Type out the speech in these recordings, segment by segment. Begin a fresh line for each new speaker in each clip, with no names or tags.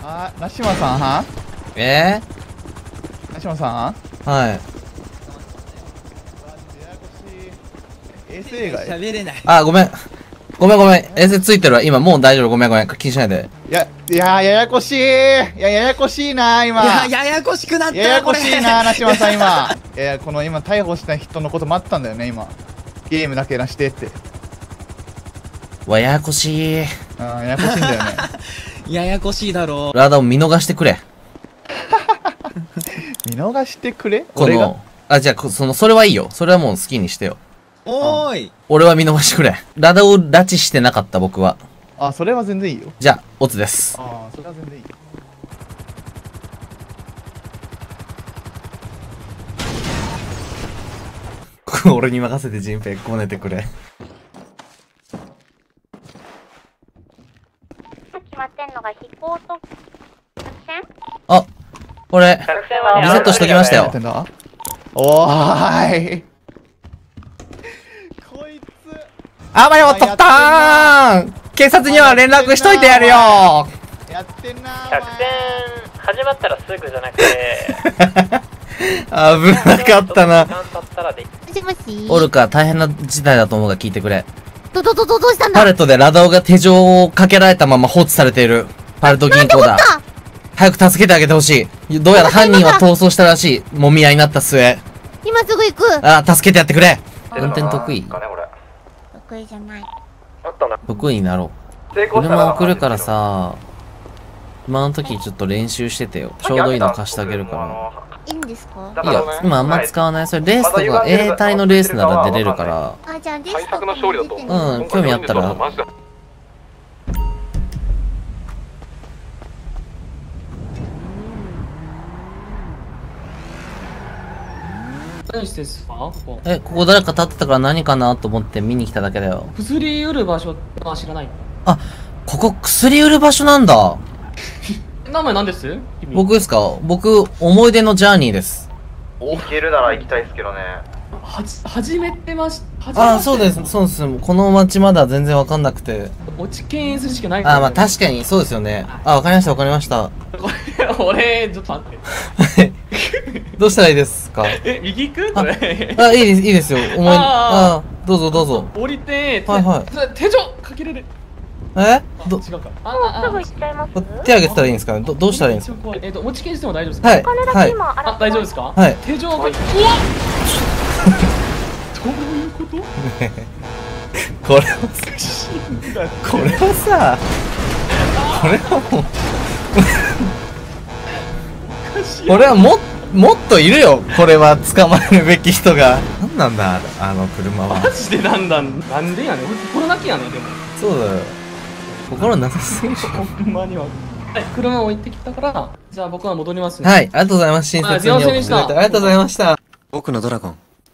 あ、ナシマさんはナシマさん
はい。
ややこしい。衛星以外
喋れない。
あ、ごめん。ごめん。衛星ついてるわ。今もう大丈夫。ごめん。気にしないで。
ややこしい。ややこしいな、今。
ややこしくなった
ややこしいな、ナシマさん、今。この今、逮捕した人のこと待ってたんだよね、今。ゲームだけなしてって。
ややこしい。
ややこしいんだよね。
ややこしいだろう。
ラダを見逃してくれ。
見逃してくれ
こ
俺が
の、あ、じゃあ、それはいいよ。それはもう好きにしてよ。
おーい。
俺は見逃してくれ。ラダを拉致してなかった僕は。
あ、それは全然いいよ。
じゃあ、オツです。
あ、それは全然いいよ。
俺に任せてジンペイこねてくれ。
決まってんのが飛行と作戦。
あ、これ、リセットしときましたよ。
おーい。こいつ。
あばよ、取ったーん。警察には連絡しといてやるよ。
やってんなー。
作戦始まったらすぐじゃなくて
危なかったな。
時間経ったらでき
もしもし。
オルカ、大変な事態だと思うが聞いてくれ。
どうしたんだ。
パレットでラダオが手錠をかけられたまま放置されている。パレット銀行だ。早く助けてあげてほしい。どうやら犯人は逃走したらしい。揉み合いになった末。
今すぐ行く。
あ、助けてやってくれ。運転得意？
得意じゃない。
得意になろう。車送るからさ、今の時ちょっと練習しててよ。ちょうどいいの貸してあげるか
いいんですか。
ら。いいよ。今あんま使わない。それレースとか A 隊のレースなら出れるから。
あ、じゃあレースとかも出てる
うん、興味あったら。
何してんすかここ。
ここ誰か立ってたから何かなと思って見に来ただけだよ。
薬売る場所は知らない。
あ、ここ薬売る場所なんだ。
名前何です君？
僕ですか？僕、思い出のジャーニーです。
行けるなら行きたいですけどね。
始めてまし、
あ、そうです、そうです。この街まだ全然わかんなくて。
落ち検するしかない。
あ、まあ確かにそうですよね。あ、わかりました。
これ、俺、ちょっと待って。
どうしたらいいですか？
右行くこれ。
あ、いいですよ。どうぞ。
降りて、
はい。
手錠かけれる。
も
違うか。
うすぐ行っちゃいます。
手挙げてたらいいんですかね？どうしたらいいんですか？
持ち検しても大丈夫ですか？
はい。
お金だけ今洗って。
大丈夫ですか？
はい。
手錠が、うわっどういうこと？
これはさ、これはもっといるよ。これは捕まえるべき人が。なんなんだ、あの車は。
マジでなんでやねん。俺心なきやねん、でも。
そうだよ。心なさすぎる。
ほんまには。はい、車置いてきたから、じゃあ僕は戻りますね。
はい、ありがとうございます。親切に
すいませんでした。
ありがとうございました。
僕のドラゴン。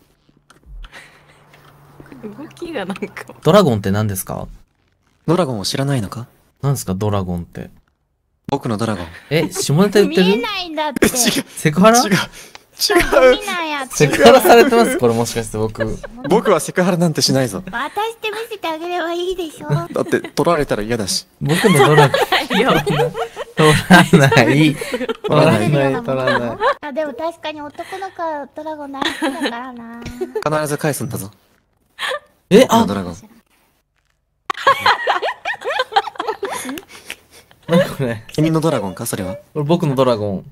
動きがなんか。
ドラゴンって何ですか？
ドラゴンを知らないのか？
何ですかドラゴンって。
僕のドラゴン。
下ネタ言ってる？
見えないんだって。
セクハラ？
見ないやつ。
セクハラされてますこれもしかして僕。
僕はセクハラなんてしないぞ。
渡して見せてあげればいいでしょ。
だって取られたら嫌だし。
僕のドラゴン。取らない。
あ、でも確かに男の子はドラゴン大好きだからな。
必ず返すんだぞ。
あ、
ドラゴン。
何これ？
君のドラゴンかそれは？
これ僕のドラゴン。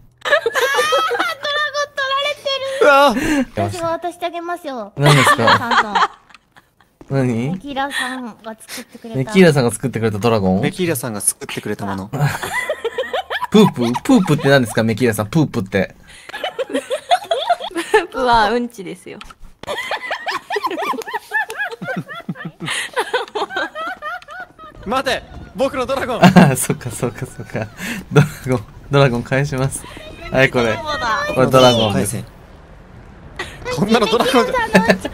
私が渡してあげますよ。
何ですか？
メ
何？
キラさんが作ってくれた。
メキーラさんが作ってくれたドラゴン？
メキーラさんが作ってくれたもの。
プープって何ですかメキーラさん、プープって。
プープはうんちですよ。
待て、僕のドラゴン。
ああ、そっか。ドラゴン返します。はい、これドラゴンです。
こんなのドラゴンじ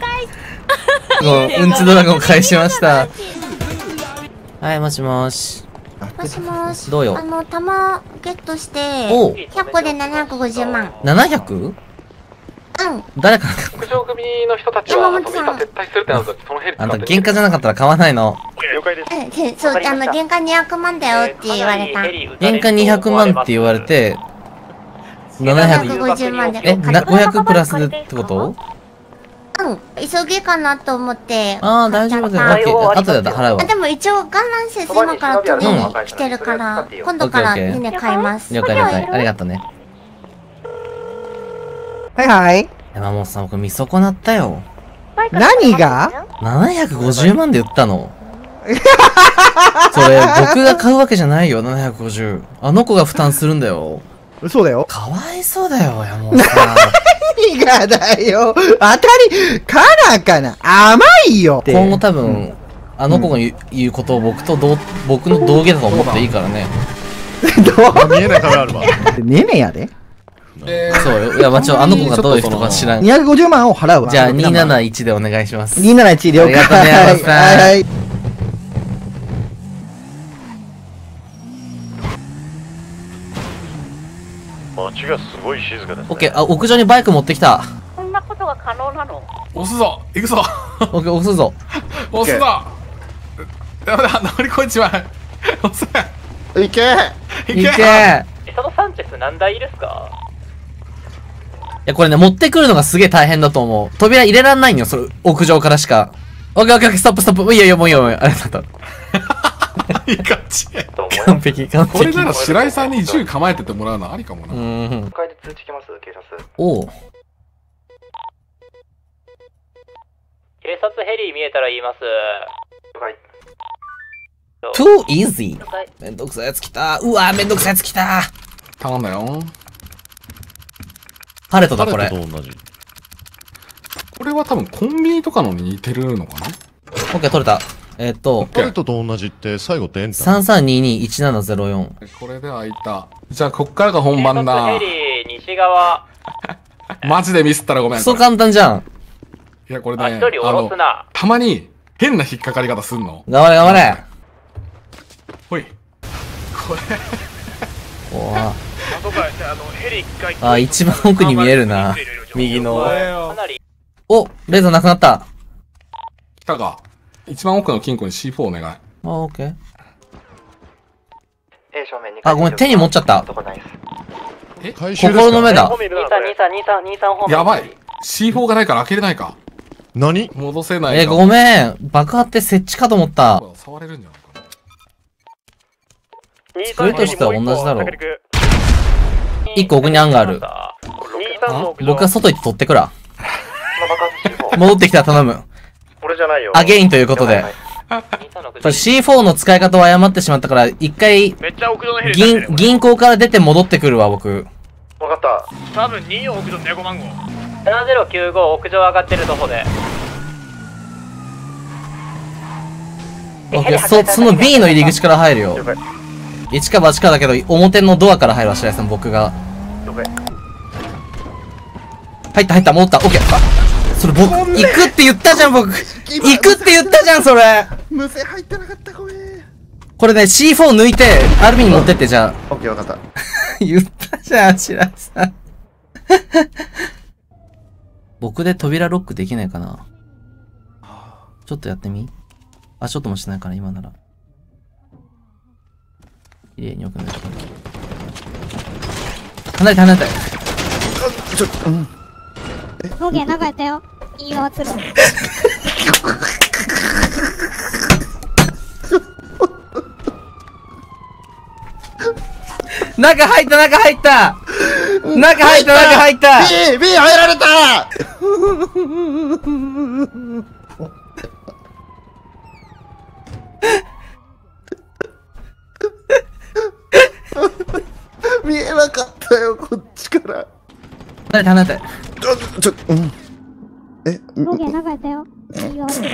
ゃ。うんちドラゴン返しました。はい、もしもし。
もしもし。
どうよ。
玉ゲットして、100個で750万。
700？
うん。
誰か
屋上組の人たちは、撤退するってなると、そのヘリ使って。
あんた、喧嘩じゃなかったら買わないの。
了解です。
そう、原価200万だよって言われた。
原価200万って言われて、700、
750万で。
500プラスってこと
うん、急ぎかなと思って。
ああ、大丈夫だよ。オッケー。後で払うわ。
でも一応、ガンランセス今から取りに来てるから、今度からね買います。
了解了解。ありがとうね。
はいはい。
山本さん、僕見損なったよ。
何が
?750 万で売ったの。それ、僕が買うわけじゃないよ、750。あの子が負担するんだよ。
嘘だよ。
かわいそうだよ、山本さん。
何がだよ。当たり、からかな。甘いよ。
今後多分、あの子が言うことを僕の道義だと思っていいからね。
見えない壁あるわ。
ねねやで。
そうよ。いや、あの子がどういう人か知らん。
250万を払うわ。
じゃあ、271でお願いします。
271了解。
ありがとうね、山本さん。
はい。
街がすごい静かですね。
オッケー、あ、屋上にバイク持ってきた。
こんなことが可能なの？
押すぞ行くぞ
オッケー、押すぞ。
押すぞやだ、乗り越えちまう押せ
いけ
いけ
そのサンチェス何台いるっすか？
いや、これね、持ってくるのがすげえ大変だと思う。扉入れらんないんよ、それ、屋上からしか。オッケーオッケー、ストップストップ。いいよいいよ、もういいよ、もういいよ。ありがとう。
いい感じ
完璧、完璧。
これなら白井さんに銃構えててもらうのありかもな。
迎えで通知来ます警察。
おう。
警察ヘリ見えたら言います。はい。
too easy。めんどくさいやつ来た。うわ、めんどくさいやつ来た。
頼んだよ。
パレットだ、これ。
これは多分コンビニとかのに似てるのかな？
オッケー、取れた。
パレットと同じって最後ってエンタ
ー。3322-1704。
これで開いた。じゃあ、こっからが本番だ。
ヘリ、西側。
マジでミスったらごめん。
クソ簡単じゃん。
いや、これね、
一人下ろすな。
たまに変な引っかかり方すんの。
頑張れ頑張れ。
ほい。これ。
おわ。あ、一番奥に見えるな。右の。お、レーザーなくなった。
来たか。一番奥の金庫に C4 お願い。
あ、オッケー。あ、ごめん、手に持っちゃった。
え？
心の目だ。
やばい。C4 がないから開けれないか。
何？
戻せないか。
ごめん。爆破って設置かと思った。
触れるんじゃないか
な。作りとしては同じだろう。一個奥に案がある。僕が外行って取ってくら。戻ってきたら頼む。
俺じゃないよ。
アゲインということで。C4 の使い方を誤ってしまったから、一回、銀行から出て戻ってくるわ、僕。
わかった。多分24屋上猫番号。7095屋上上がってるとこで。
その B の入り口から入るよ。一か八かだけど、表のドアから入るわ、白井さん、僕が。入った、戻った、オッケー。それ僕、行くって言ったじゃん、僕。行くって言ったじゃん、それ。
無線入ってなかった、ごめん。
これね、C4 抜いて、アルミに持ってって、じゃあ。
オッケー、わかった。
言ったじゃん、白井さん。僕で扉ロックできないかな。ちょっとやってみ？あ、ちょっともしないかな、今なら。綺麗に置くんだけど。離れて。
ロゲ流れたよ。いいよ、つる。
中入った
!B 入られた見えなかったよ、こっちから。
離れて。
ロゲ流れたよ。いいよ、つる。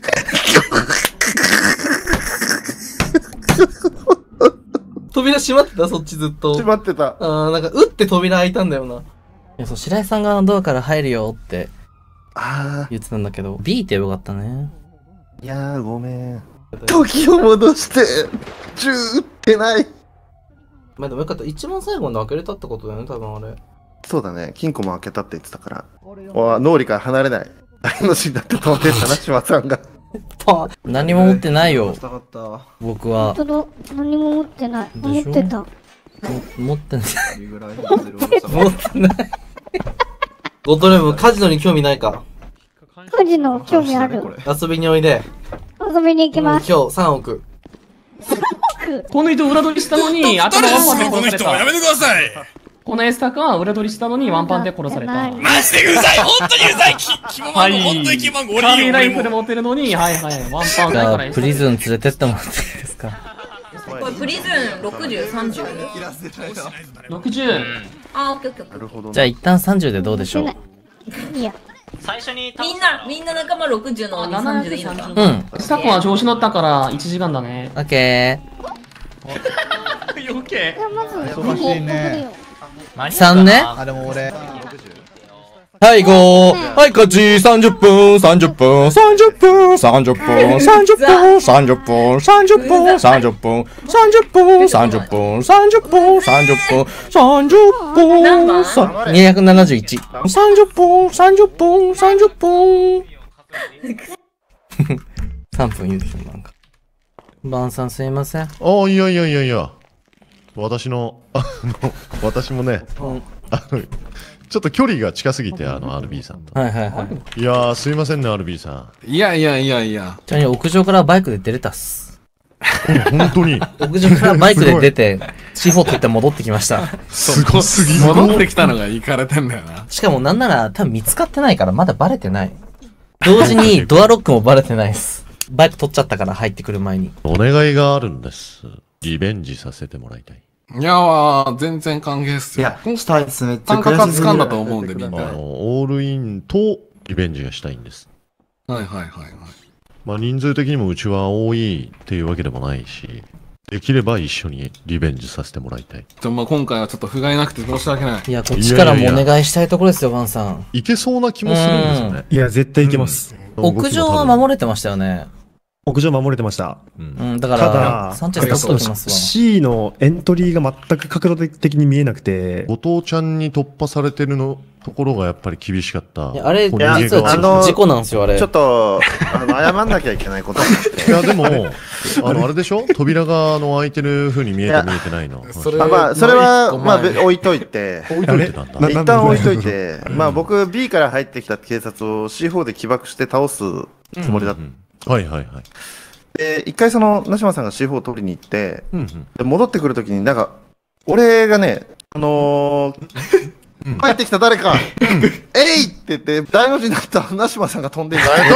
扉閉まってた、そっちずっと。
閉まってた。
なんか、打って扉開いたんだよな。いや、そう、白井さんがドアから入るよって、言ってたんだけど、B ってよかったね。
いやー、ごめん。時を戻して、銃撃ってない。
まあでもよかった。一番最後に開けれたってことだよね、多分あれ。
そうだね。金庫も開けたって言ってたから。脳裏から離れない。大の字だったと思ってたな、島さんが。
何も持ってないよ。僕は。
何も持ってない。持ってた。
持ってない。持ってない。ゴトレム、カジノに興味ないか？
カジノ興味ある。
遊びにおいで。
遊びに行きます。
今日3億。
この人裏取りしたのに、頭ワンパンで殺された。
やめてください。
このエスタ君は裏取りしたのにワンパンで殺された。
マジでうざい、本当にうざい。キモマンゴ、本当にキモマンゴ、
カービーライフル持ってるのに、はいはい、ワンパンだから。
プリズン連れてってもらっていいですか？
これプリズン60、30。
60。
あ、オッケーオッケー。なるほど。
じゃあ一旦30でどうでしょう？
いや。
最初に
みんな仲間60の30でいいのか？
うん。
スタッフは調子乗ったから1時間だね。
オッケ
ー。余計。
忙しいね。
3ね。
あ、でも俺。
はいゴー。はい勝ち。30分、30分、30分、30分、30分、30分、30分、30分、30分、30分、30分、30分、30分、271。30分、30分、30分。3分言うでしょ、なんか。バンさんすいません。
あ、いやいやいやいや。私もね、ちょっと距離が近すぎて、RB さんと。
はいはいはい。
いやー、すいませんね、RB さん。
いやいやいやいや。
ちなみに屋上からバイクで出れたっす。
本当に
屋上からバイクで出て、C4 取って戻ってきました。
すごすぎ。
戻ってきたのがイカれてんだよな。
しかもなんなら多分見つかってないからまだバレてない。同時にドアロックもバレてないっす。バイク取っちゃったから入ってくる前に。
お願いがあるんです。リベンジさせてもらいたい。
いやー、全然歓迎っすよ。
いや、したいですね。
感覚はつかんだと思うんで、みんな。
オールインとリベンジがしたいんです。
はいはいはいはい。
まあ人数的にもうちは多いっていうわけでもないし、できれば一緒にリベンジさせてもらいたい。
まあ今回はちょっと不甲斐なくて申し訳ない。
いや、こっちからもお願いしたいところですよ、ワンさん。
いけそうな気もするんですよね。
いや、絶対いけます。
屋上は守れてましたよね。
屋上守れてました。
うん、だから、サンチェス取ってきますわ。
C のエントリーが全く角度的に見えなくて。
後藤ちゃんに突破されてるのところがやっぱり厳しかった。
いや、あれ、実は事故なんですよ、あれ。
ちょっと、謝んなきゃいけないこと。
いや、でも、あれでしょ扉が開いてる風に見えて見えてないの。
まあ、それは、まあ、置いといて。
置いといてなんだ。
一旦置いといて、まあ僕 B から入ってきた警察を C4 で起爆して倒すつもりだった。
はいはいはい。
で、一回ナシマさんが C4 を取りに行って、で戻ってくるときになんか、俺がね、帰ってきた誰か、えいって言って、大の字になったナシマさんが飛んでいる。ナシ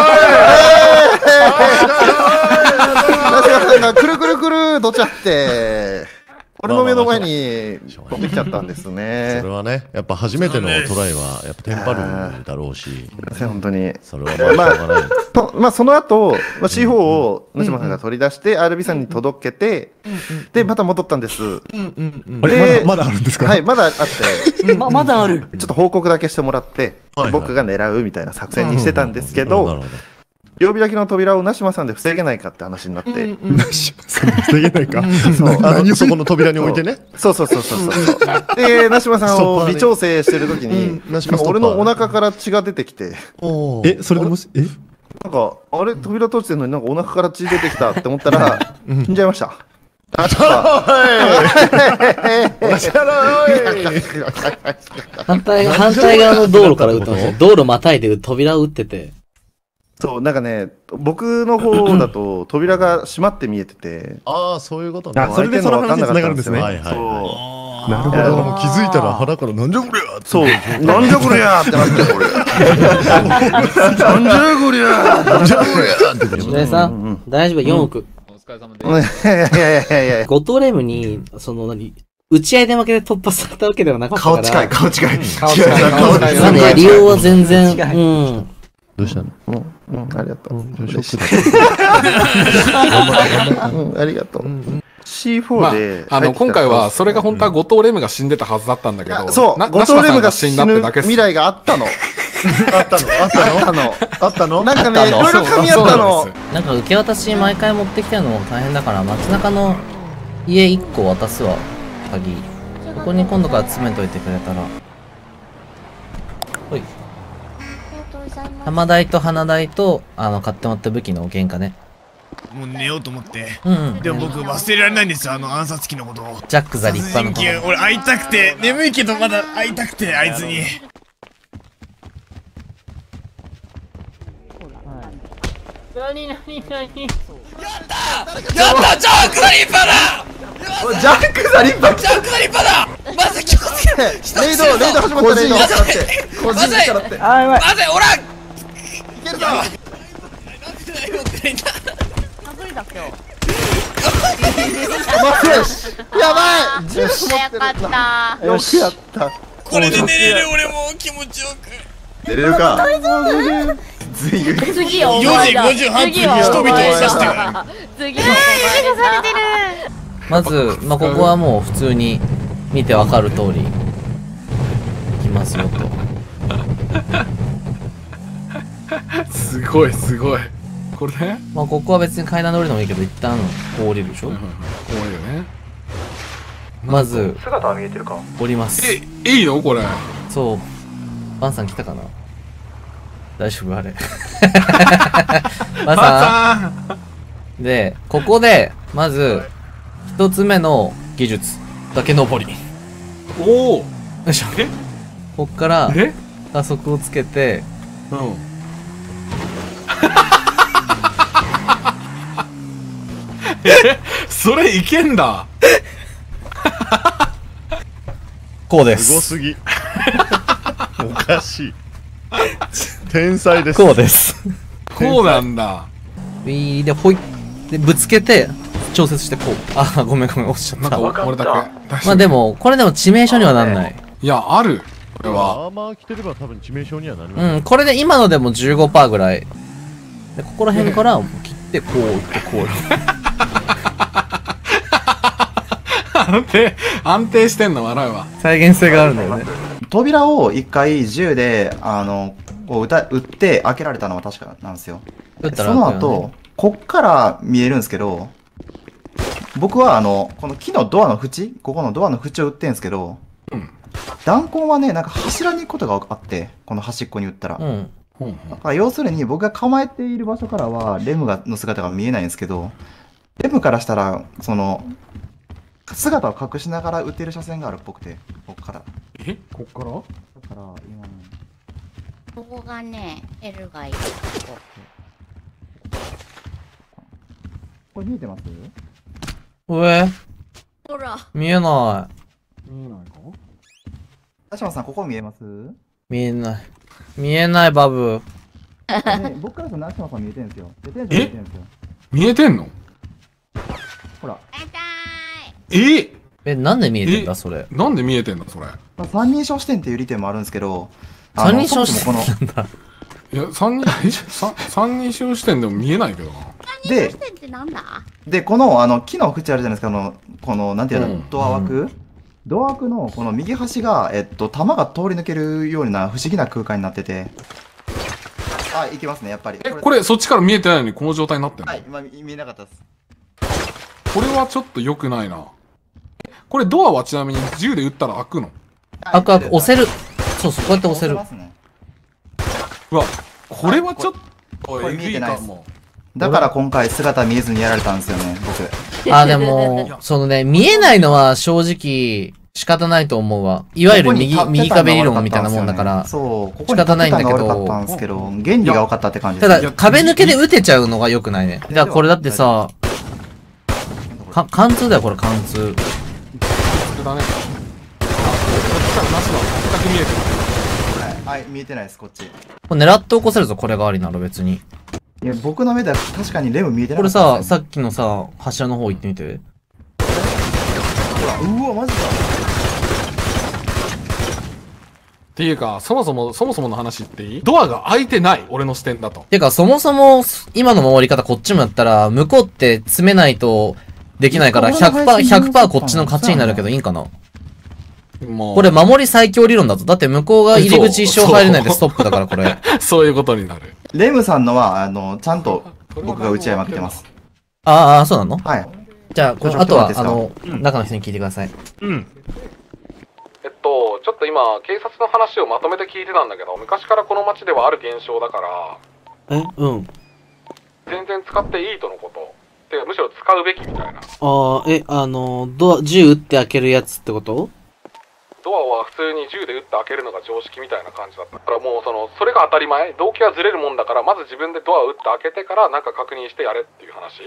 マさんがくるくるくるどちゃって、俺の目の前に飛んできちゃったんですね。
それはね、やっぱ初めてのトライは、やっぱテンパるだろうし。す
みません、本当に。
それはしょうがない。
まあ、その後、C4 をナシマさんが取り出して、RB さんに届けて、で、また戻ったんです。
で、まだあるんですか？
はい、まだあって。
まだある。
ちょっと報告だけしてもらって、僕が狙うみたいな作戦にしてたんですけど、曜日だけの扉をナシマさんで防げないかって話になって。
ナシマさんで防げないか
そこの扉に置いてね。
そう。で、ナシマさんを微調整してるときに、俺のお腹から血が出てきて。
それでもし、
なんか、あれ、扉閉じてるのになんかお腹から血出てきたって思ったら、死んじゃいました。
反対側の道路から撃ってました。道路またいで扉を撃ってて。
そう、なんかね、僕の方だと扉が閉まって見えてて。
ああ、そういうことね。
それでその話に繋がるんですね。
はいはい。なるほど。もう気づいたら腹からなんじゃこりゃ
そう。なんじゃこりゃってなってこれ。なんじゃこりゃなんじゃこりゃって。
白井さん、大丈夫、4億。
お疲れ様です。いや。
ゴトレムに、打ち合いで負けで突破されたわけではなかったから。
顔近い。
なんで、理由は全然、
どうしたの？
ありがとう。ありがとう。C4 で。
今回は、それが本当は後藤レムが死んでたはずだったんだけど。
そう、後藤レムが死ぬ未来があったの。あったのなんかね、いろいろ噛み合ったの。
なんか受け渡し毎回持ってきてるのも大変だから、街中の家1個渡すわ、鍵。ここに今度から詰めといてくれたら。ほい。 玉台と花台と、買ってもらった武器の原価ね。
もう寝ようと思って。
うん。
でも僕忘れられないんですよ、暗殺機のことを。
ジャックザ立派な
殺人鬼俺会いたくて、眠いけどまだ会いたくて、あいつに。
何
やったジャックザリッパだ
ジャックザリッパ
ジャックザリッパだまず気をつけ
レイド始まったレイド
まずい
個人力って
まずいおらんい
けるぞやばいジュース持ってる
よかった
よくやった
これで寝れる俺も気持ちよく
寝れるか
次よ
4時58分に人々を刺してる
次よされてる
まず、ここはもう普通に見てわかる通り、いきますよと。
すごいすごい。これね。
ここは別に階段降りるのもいいけど、一旦こう降りるでしょ。
こういうね。
まず、
姿は見えてるか
降ります。
いいのこれ。
そう。バンさん来たかな大丈夫あれ。バンさんで、ここで、まず、一つ目の技術。崖登り。
おおよ
いしょ。こっから、加速をつけて、
それいけんだ
こうです。
すごすぎ。おかしい。天才です。
こうです。
こうなんだ。
で、ほい。で、ぶつけて、調節してこう。あ、ごめん、落ちちゃった。
なんか、これだけ。
まあでも、これでも致命傷にはなんない。
いや、ある。これは。
アーマー着てれば多分致命傷にはなります。
うん、これで今のでも 15% ぐらい。で、ここら辺から切って、こう打って、こう。
安定してんの笑うわ。
再現性があるんだよね。
扉を一回銃で、こう撃って開けられたのは確かなんですよ。その後、こっから見えるんですけど、僕はこの木のドアの縁、ここのドアの縁を撃ってんすけど、弾痕はね、なんか柱に行くことがあって、この端っこに撃ったら。だから要するに僕が構えている場所からはレムの姿が見えないんですけど、レムからしたら、姿を隠しながら撃てる車線があるっぽくて、こっから。
こっからだ
から、今ね。
ここがね、L がいる。
これ見えてます
上
ほら。
見えない。
見えないか
田島さん、ここ見えます
見えない。見えない、バブ。
僕からすると田島さん見えてるんですよ。
見えてんの
ほら。
なんで見えてんだ、それ。
なんで見えてんのそれ。
三人称視点っていう利点もあるんですけど、
三人称視点なんだ。
いや、三人称視点でも見えないけどな。
で、この、木の縁あるじゃないですか、この、なんていうの、ドア枠ドア枠の、この右端が、弾が通り抜けるような不思議な空間になってて。あ、いけますね、やっぱり。
これ、そっちから見えてないのにこの状態になってんの？
はい、今見えなかったです。
これはちょっと良くないな。これドアはちなみに銃で撃ったら開くの？
開く、押せる。そうそう、こうやって押せる。
うわ、これはちょっと
これ見えてないです。だから今回姿見えずにやられたんですよね、僕。
でも、見えないのは正直仕方ないと思うわ。いわゆる右壁理論みたいなもんだから。
そう、ここ
仕方ないんだけど。
原理が分かったって感じです。
ただ、壁抜けで撃てちゃうのが良くないね。だからこれだってさ、貫通だよ、これ貫通。
これだね。こっちからナスは全く見えてない。
はい、見えてないです、こっち。
これ狙って起こせるぞ、これがありなら別に。
いや、僕の目では確かにレム見えてない。
これさ、さっきのさ、柱の方行ってみて。
うわ、マジか。
っていうか、そもそもの話っていい？ドアが開いてない、俺の視点だと。
てか、そもそも、今の守り方こっちもやったら、向こうって詰めないとできないから、100% こっちの勝ちになるけどいいんかな？これ守り最強理論だぞ。だって向こうが入り口一生入れないでストップだから、これ。
そういうことになる。
レムさんのは、ちゃんと僕が打ち合いまくってます。
そうなの？
はい。
じゃあ、あとは、中の人に聞いてください。
うん。
ちょっと今、警察の話をまとめて聞いてたんだけど、昔からこの街ではある現象だから、
うん。
全然使っていいとのこと。てか、むしろ使うべきみたいな。
銃撃って開けるやつってこと？
ドアは普通に銃で撃って開けるのが常識みたいな感じだった。だからもうそれが当たり前、動機はずれるもんだから、まず自分でドアを撃って開けてから、なんか確認してやれっていう話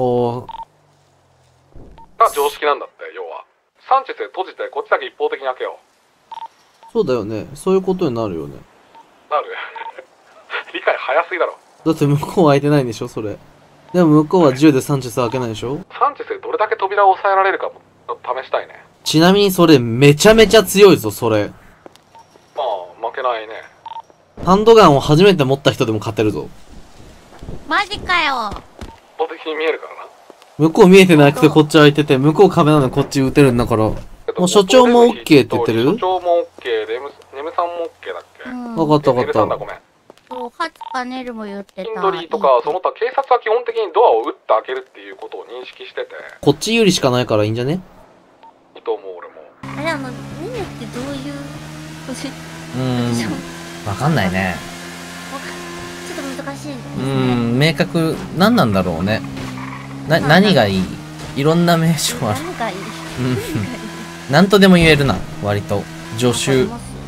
が常識なんだって、要は。サンチェスで閉じて、こっちだけ一方的に開けよう。
そうだよね。そういうことになるよね。
なる理解早すぎだろ。
だって向こうは開いてないんでしょ、それ。でも向こうは銃でサンチェス開けないでしょ？
サンチェスでどれだけ扉を抑えられるかも試したいね。
ちなみにそれめちゃめちゃ強いぞ、それ。
まあ、負けないね。
ハンドガンを初めて持った人でも勝てるぞ。
マジかよ。
一方的に見えるからな。
向こう見えてなくてこっち開いてて、向こう壁なのにこっち撃てるんだから。もう所長も OK って言ってる？
所長も OK、ネムさんも OK だっけ？
わかったわかった。
ごめん。
そう、ハツかネルも言ってた。
キンドリーとか、その他警察は基本的にドアを撃って開けるっていうことを認識してて。
こっち有利しかないからいいんじゃね？
いいと思う、俺も。
あれ、ネルってどういうポジション？
わかんないね。
ちょっと難しいですね。
明確、何なんだろうね。何がいい？いろんな名称ある。
何がいい？
なんとでも言えるな、割と。助手、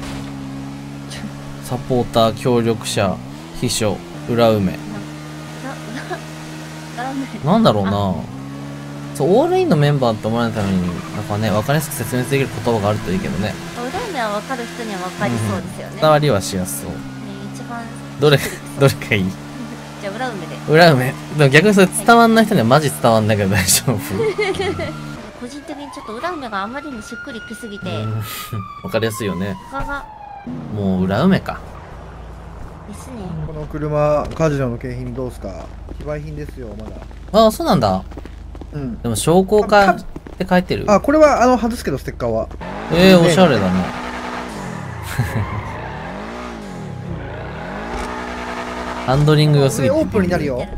サポーター、協力者、秘書、裏埋め。なんだろうな。そう、オールインのメンバーって思われたのに、なんかね、わかりやすく説明できる言葉があるといいけどね。
裏埋めは分かる人には分かりそうですよね。
伝わりはしやすそう。
一番。
どれがいい？
じゃあ裏埋めで。
裏埋め。でも逆にそれ伝わんない人にはマジ伝わんないけど大丈夫。
個人的にちょっと裏埋めがあまりにしっくりきすぎて。
わかりやすいよね。
他が。
もう裏埋めか。
ですね。
この車、カジノの景品どうすか？非売品ですよ、まだ。
ああ、そうなんだ。
うん。
でも商工化って書いてる。
あ、これは外すけど、ステッカーは。
おしゃれだね。ハンドリング良すぎて。
オープンになるよ。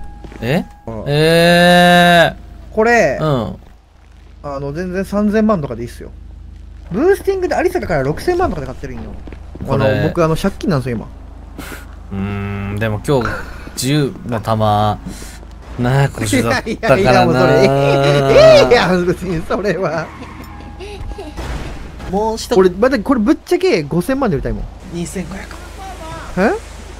これ、全然3000万とかでいいっすよ。ブースティングで有坂から6000万とかで買ってるんよ。僕借金なんですよ、今。
でも今日、10の弾、750だったからな。
いや、別にそれは。もう一つ。これぶっちゃけ5000万で売りたいもん。
2500。
え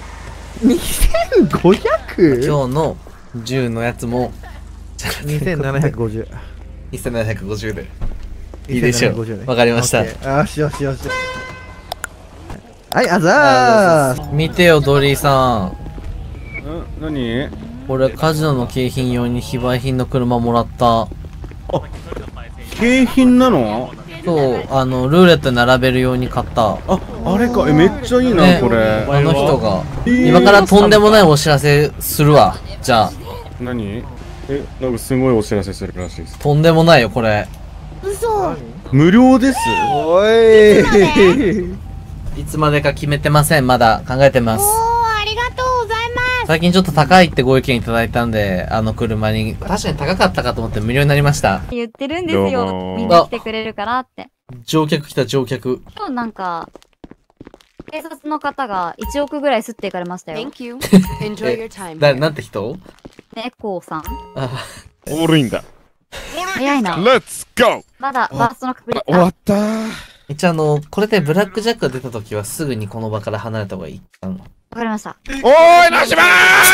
?2500?
今日の10のやつも、
2750。
2750で。いいでしょう。わかりました。
よしよしよし。はい、あざー。
見てよ、ドリーさん。
何？
俺、カジノの景品用に非売品の車もらった。あ、
景品なの？
そう、ルーレットに並べるように買った。
あれか。めっちゃいいな、これ。
あの人が。今からとんでもないお知らせするわ。じゃあ。
何？なんかすごいお知らせするらしいです。
とんでもないよ、これ。
嘘。
無料です。
おい。
いつまでか決めてません。まだ考えてます。
ありがとうございます。
最近ちょっと高いってご意見いただいたんで、車に。確かに高かったかと思って無料になりました。
言ってるんですよ。みんな来てくれるからって。
乗客来た、乗客。
今日なんか、警察の方が1億ぐらい吸っていかれましたよ。
なんて人？
ね、こうさん。
オールインだ。
早いな。
Let's go!
まだバーストの確率。
終わったー。
一応これでブラックジャックが出た時はすぐにこの場から離れた方がいい。
わかりました。
おーい、ナシマ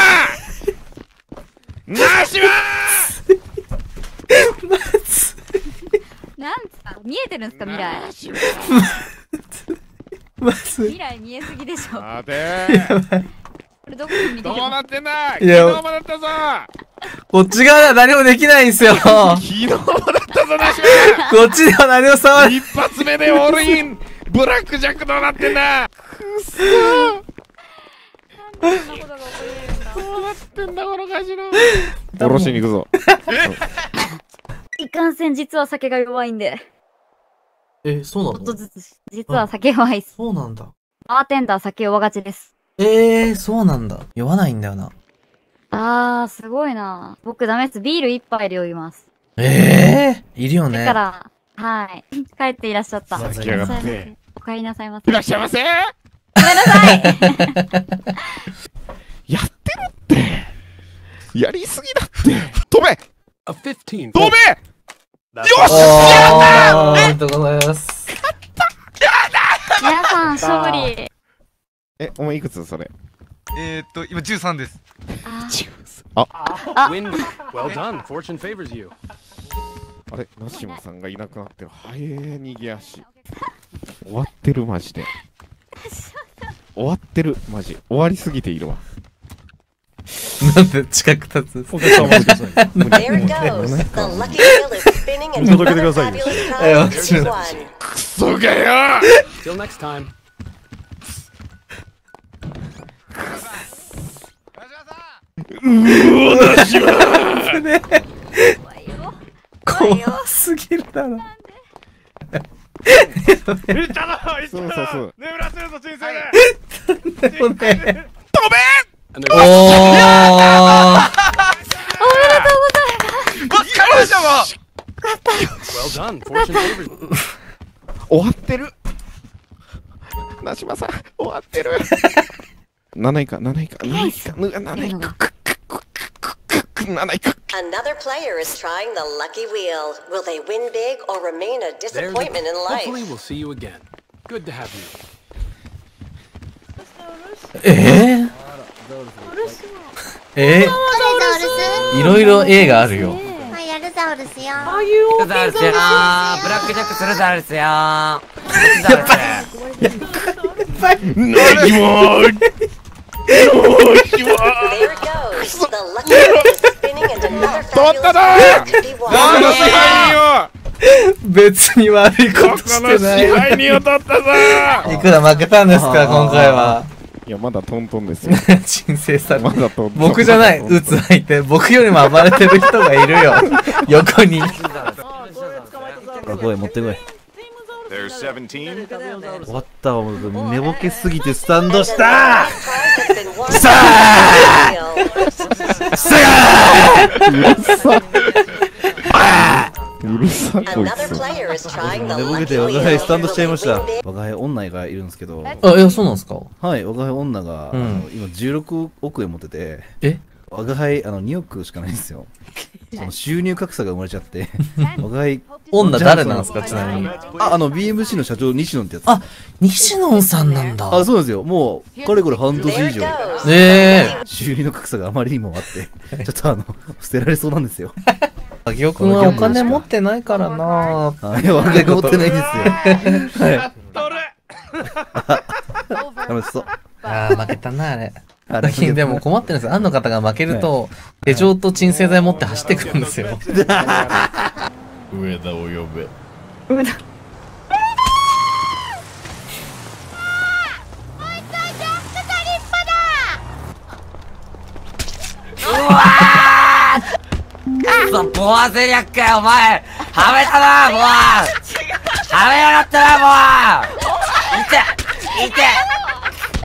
ーナシマー
なんすか？見えてるんすか、未来。未来見えすぎでしょ。
待てー。
これどこで見てるの？
どうなってんだ。昨日もだったぞ。
こっち側では何もできないんすよ。
昨日もだったぞ、ナシマ
ー。こっちでは何も触る。
一発目でオールイン。ブラックジャックどうなってんだ。くっそー。どうなってんだ、このカジノ。おろしに行くぞ。
いかんせん、実は酒が弱いんで。
そうなの？
ちょっとずつ、実は酒弱いっす。
そうなんだ。
バーテンダー酒弱がちです。
そうなんだ。酔わないんだよな。
すごいな。僕ダメです。ビール一杯で酔います。
いるよね。
だから、はい。帰っていらっしゃった。
酒やがって。
お帰りなさいませ。
いらっしゃいませ。
ごめんなさい。
やってるって。やりすぎだって。飛べ。飛べ。よっしゃ。
ありがとうございます。
皆さん勝利。
お前いくつそれ？
今13です。
あ。
Well done. Fortune favors you.
あれ、ナシモさんがいなくなってる。はえー、逃げ足。終わってる、マジで。終わってる、マジ。終わりすぎているわ。
なんで近く立つ？
お客さんお待ちください。見届けてくださいよ。クソがよ。
Till next time.
ナシモ
怖すぎるだろ。
そうそうそう。
眠らせるぞ、人生で。
飛べ。
飛べ。
おめでとうござ
います。疲れましたもん。Well done. Fortune favors you.
終わってる。ナシマさん、終わってる。7位か、7位か、7位か、7位か。
Another player is trying the lucky wheel. Will they win big or remain a disappointment in life?
Hopefully we'll see you again. Good to have you.
いろいろ映画あるよ。
はい、アルザウルスよ。
ルザウルスよ。ブラックジャックスルザウルスよ。や
ばい。何も。取ったな。何の支配人を。
別に悪いことしてない。
支配人を取ったぞ。
いくら負けたんですか今回は。
いやまだトントンですよ。
鎮静されて。
まだトントン。
僕じゃない。打つ相手。僕よりも暴れてる人がいるよ。横に。
声持ってこい。終わったわ。寝ぼけすぎてスタンドした。さあ。
うるさこいつ。
寝ぼけて我が輩スタンドしちゃいました。我が輩女がいるんですけど。
そうなんですか。
はい、我が輩女が今16億円持ってて。我が輩2億しかないんですよ。その収入格差が生まれちゃって。我が輩
女誰なんですかちなみに。
BMC の社長西野ってやつ。
あ、西野さんなんだ。
そうなんですよ。もうかれこれ半年以上。収入の格差があまりにもあって、ちょっと捨てられそうなんですよ。
agi尾くんはお金持ってないからな。
お金持ってないんですよ。はい。楽しそう。
負けたなあれ。最近でも困ってるんですよ。あんの方が負けると手錠と鎮静剤持って走ってくるんですよ。
上田を呼べ。
上田。
うわー！ボアゼリャックお前はめたなボアはめやがったなボアいて